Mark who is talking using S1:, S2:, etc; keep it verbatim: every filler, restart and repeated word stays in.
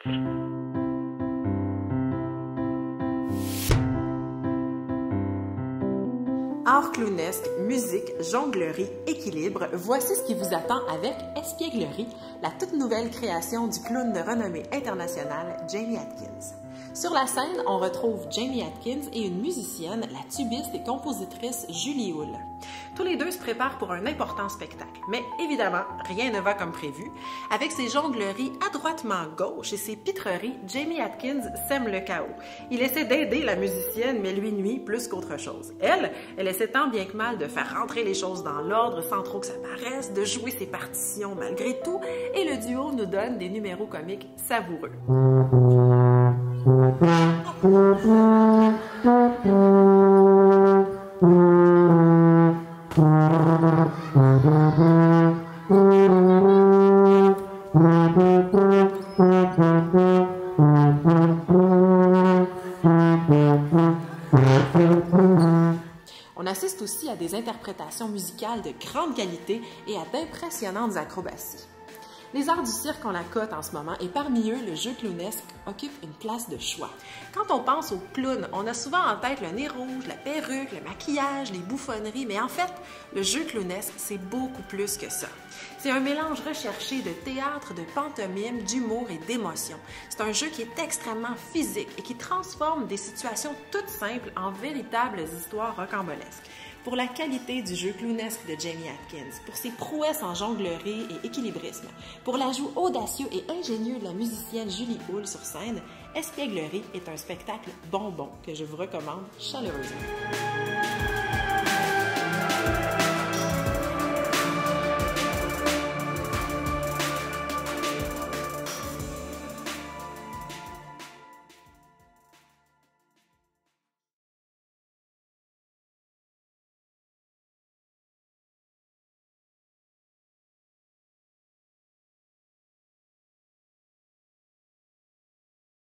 S1: Art clownesque, musique, jonglerie, équilibre, voici ce qui vous attend avec Espièglerie, la toute nouvelle création du clown de renommée internationale Jamie Atkins. Sur la scène, on retrouve Jamie Atkins et une musicienne, la tubiste et compositrice Julie Hull. Tous les deux se préparent pour un important spectacle, mais évidemment, rien ne va comme prévu. Avec ses jongleries adroitement gauche et ses pitreries, Jamie Atkins sème le chaos. Il essaie d'aider la musicienne, mais lui nuit plus qu'autre chose. Elle, elle essaie tant bien que mal de faire rentrer les choses dans l'ordre sans trop que ça paraisse, de jouer ses partitions malgré tout, et le duo nous donne des numéros comiques savoureux. On assiste aussi à des interprétations musicales de grande qualité et à d'impressionnantes acrobaties. Les arts du cirque ont la cote en ce moment et parmi eux, le jeu clownesque occupe une place de choix. Quand on pense au clown, on a souvent en tête le nez rouge, la perruque, le maquillage, les bouffonneries, mais en fait, le jeu clownesque, c'est beaucoup plus que ça. C'est un mélange recherché de théâtre, de pantomime, d'humour et d'émotion. C'est un jeu qui est extrêmement physique et qui transforme des situations toutes simples en véritables histoires rocambolesques. Pour la qualité du jeu clownesque de Jamie Atkins, pour ses prouesses en jonglerie et équilibrisme, pour l'ajout audacieux et ingénieux de la musicienne Julie Hull sur scène, Espièglerie est un spectacle bonbon que je vous recommande chaleureusement.